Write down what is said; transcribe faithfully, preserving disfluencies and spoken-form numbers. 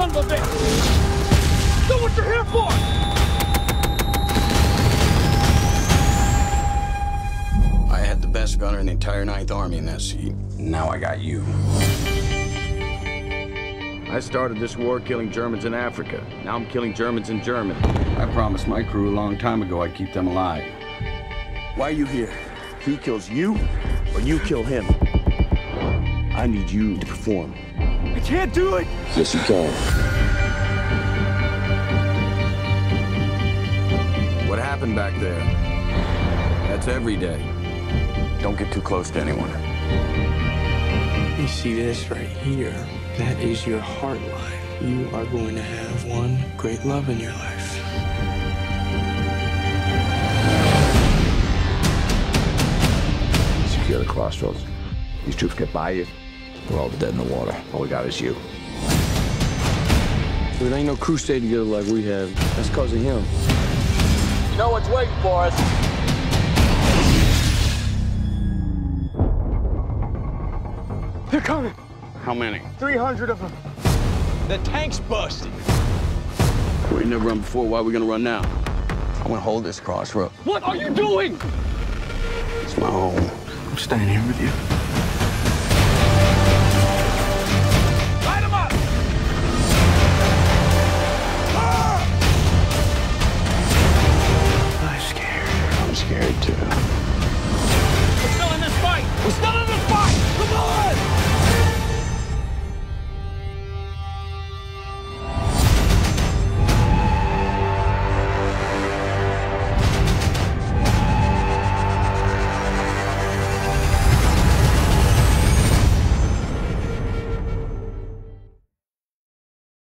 son of a bitch! Do what you're here for! I had the best gunner in the entire Ninth Army in that seat. Now I got you. I started this war killing Germans in Africa. Now I'm killing Germans in Germany. I promised my crew a long time ago I'd keep them alive. Why are you here? He kills you, or you kill him? I need you to perform. I can't do it! Yes, you can. What happened back there? That's every day. Don't get too close to anyone. You see this right here? That is your heart life. You are going to have one great love in your life. Secure the crossroads. These troops get by you, we're all dead in the water. All we got is you. There ain't no crew stayed together like we have. That's because of him. You know what's waiting for us. They're coming. How many? three hundred of them. The tank's busted. We ain't never run before. Why are we gonna run now? I'm gonna hold this crossroad. What are you doing? It's my home. I'm staying here with you. Light them up! I'm scared. I'm scared too. We're still in this fight. We're still in